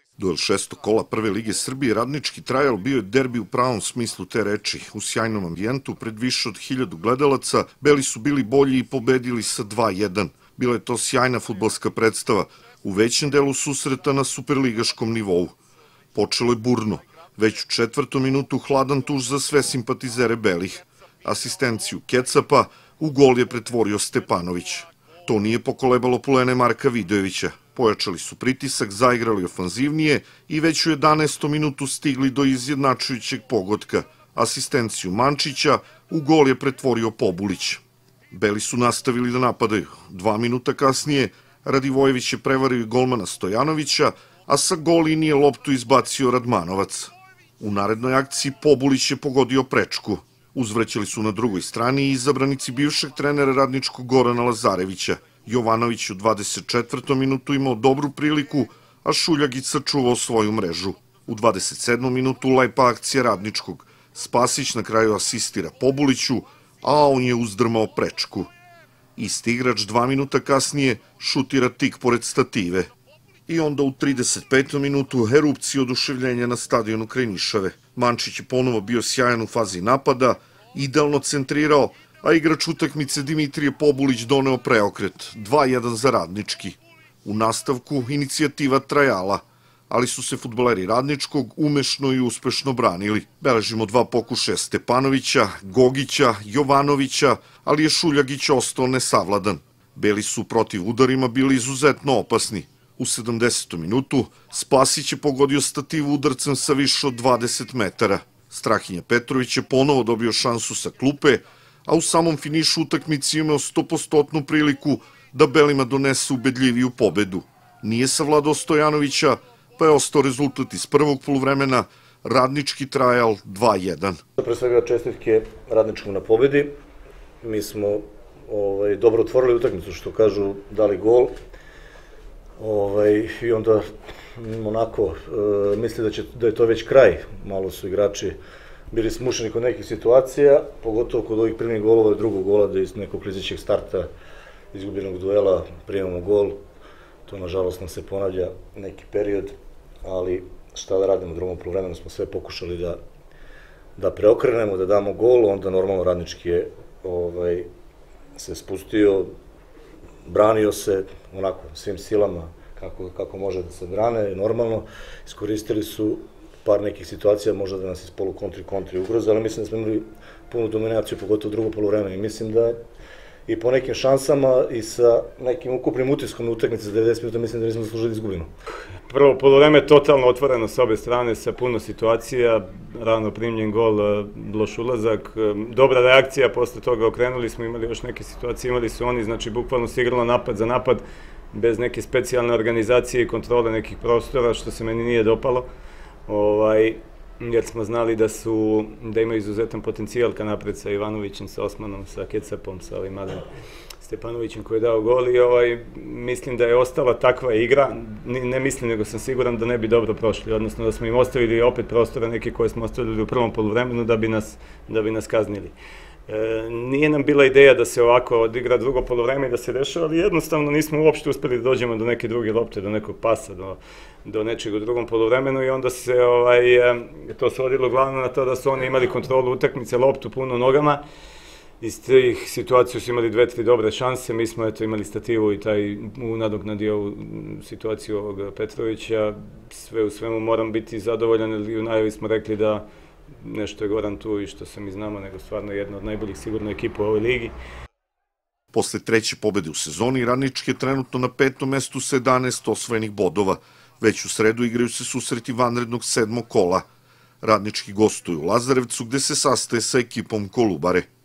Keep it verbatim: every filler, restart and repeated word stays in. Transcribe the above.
Duel šestog kola Prve lige Srbije Radnički Trajal bio je derbi u pravom smislu te reči. U sjajnom ambijentu, pred više od hiljadu gledalaca, Beli su bili bolji i pobedili sa dva jedan. Bila je to sjajna fudbalska predstava, u većem delu susreta na superligaškom nivou. Počelo je burno, već u četvrtom minutu hladan tuž za sve simpatizere Belih. Asistenciju Kecapa u gol je pretvorio Stepanović. To nije pokolebalo pulene Marka Vidojevića. Pojačali su pritisak, zaigrali ofanzivnije i već u jedanaestom minutu stigli do izjednačujućeg pogotka. Asistenciju Mančića u gol je pretvorio Pobulić. Beli su nastavili da napadaju. Dva minuta kasnije Radivojević je prevario golmana Stojanovića, a sa gol linije loptu izbacio Radmanovac. U narednoj akciji Pobulić je pogodio prečku. Uzvraćali su na drugoj strani i izabranici bivšeg trenera Radničkog Gorana Lazarevića. Jovanović u dvadeset četvrtom minutu imao dobru priliku, a Šuljagić sačuvao svoju mrežu. U dvadeset sedmom minutu lepa akcija Radničkog. Spasić na kraju asistira Pobuliću, a on je uzdrmao prečku. Isti igrač dva minuta kasnije šutira tik pored stative. I onda u trideset petom minutu erupcija oduševljenja na stadionu kraj Nišave. Mančić je ponovo bio sjajan u fazi napada, idealno centrirao, a igrač utakmice Dimitrije Pobulić doneo preokret, dva jedan za Radnički. U nastavku inicijativa Trajala, ali su se fudbaleri Radničkog umešno i uspešno branili. Beležimo dva pokušaja Stepanovića, Gogića, Jovanovića, ali je Šuljagić ostao nesavladan. Beli su protiv udarima bili izuzetno opasni. U sedamdesetom minutu Spasić je pogodio stativu udarcem sa više od dvadeset metara. Strahinja Petrović je ponovo dobio šansu sa klupe, a u samom finišu utakmici imao stopostotnu priliku da Belima donese ubedljiviju pobedu. Nije savladao Stojanovića, pa je ostao rezultat iz prvog poluvremena, Radnički Trajal dva jedan. Pre svega čestitke Radničkom na pobedi. Mi smo ovaj, dobro otvorili utakmicu, što kažu, dali gol. Ovaj, I onda onako, e, misli da, će, da je to već kraj. Malo su igrači bili smušeni kod nekih situacija, pogotovo kod ovih prvih golova i drugog gola, da iz nekog klizećeg starta izgubljenog duela primamo gol. To nažalost nam se ponavlja neki period, ali šta da radimo, u drugom poluvremenu smo sve pokušali da, da preokrenemo, da damo gol, onda normalno Radnički je ovaj, se spustio, branio se onako svim silama kako, kako može da se brane, normalno. Iskoristili su par nekih situacija, možda da nas iz polu kontri kontri ugroze, ali mislim da smo imali punu dominaciju, pogotovo u drugom poluvremenu. I mislim da i po nekim šansama i sa nekim ukupnim utiskom na utakmici za devedeset minuta, mislim da nismo zaslužili izgubljeno. Prvo poluvreme je totalno otvoreno s obe strane, sa puno situacija, rano primljen gol, loš ulazak, dobra reakcija, posle toga okrenuli smo, imali još neke situacije, imali su oni, znači bukvalno se igralo napad za napad, bez neke specijalne organizacije i kontrole nekih prostora, što se meni nije dopalo, ovaj, jer smo znali da su, da imaju izuzetan potencijal ka napred sa Ivanovićem, sa Osmanom, sa Kecapom, sa ovim malim Stepanovićem koji je dao gol i ovaj, mislim da je ostala takva igra, ne mislim nego sam siguran da ne bi dobro prošli, odnosno da smo im ostavili opet prostora neke koje smo ostavili u prvom poluvremenu da bi nas, da bi nas kaznili. E, nije nam bila ideja da se ovako odigra drugo poluvreme i da se rešava, ali jednostavno nismo uopšte uspeli da dođemo do neke druge lopte, do nekog pasa, do, do nečeg u drugom poluvremenu i onda se ovaj, to svodilo glavno na to da su oni imali kontrolu utakmice, loptu puno nogama. Iz tih situacija su imali dve, tri dobre šanse, mi smo eto imali stativu i taj nadoknadio situaciju ovog Petrovića. Sve u svemu moram biti zadovoljan, jer u najavi smo rekli da nešto je Goran tu i što se mi znamo, nego stvarno jedna od najboljih sigurno ekipa u ovoj ligi. Posle treće pobede u sezoni, Radnički je trenutno na petom mestu sa jedanaest osvojenih bodova. Već u sredu igraju se susreti vanrednog sedmog kola. Radnički gostuju u Lazarevcu, gde se sastaje sa ekipom Kolubare.